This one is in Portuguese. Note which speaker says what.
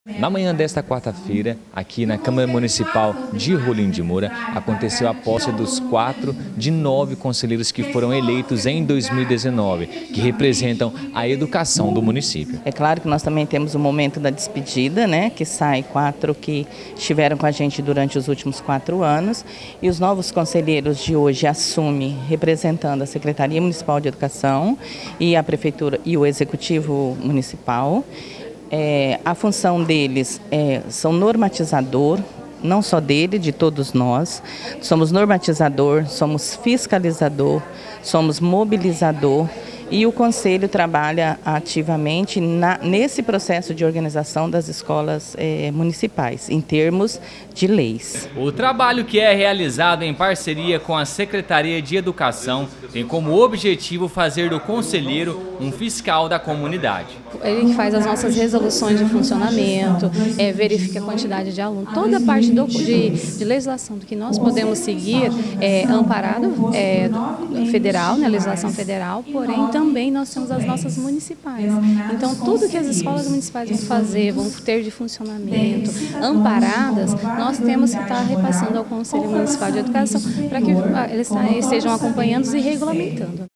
Speaker 1: Na manhã desta quarta-feira, aqui na Câmara Municipal de Rolim de Moura, aconteceu a posse dos 4 de 9 conselheiros que foram eleitos em 2019, que representam a educação do município.
Speaker 2: É claro que nós também temos o momento da despedida, né, que sai 4 que estiveram com a gente durante os últimos 4 anos, e os novos conselheiros de hoje assumem representando a Secretaria Municipal de Educação e a Prefeitura e o Executivo Municipal. A função deles são normatizador, não só dele, de todos nós. Somos normatizador, somos fiscalizador, somos mobilizador e o Conselho trabalha ativamente nesse processo de organização das escolas municipais, em termos de leis.
Speaker 3: O trabalho, que é realizado em parceria com a Secretaria de Educação, tem como objetivo fazer do conselheiro um fiscal da comunidade.
Speaker 4: Ele faz as nossas resoluções de funcionamento, verifica a quantidade de alunos, toda a parte de legislação do que nós podemos seguir amparado federal, né, legislação federal, porém também nós temos as nossas municipais. Então tudo que as escolas municipais vão fazer, vão ter de funcionamento, amparadas, nós temos que estar repassando ao Conselho Municipal de Educação para que eles estejam acompanhando e regulamentando.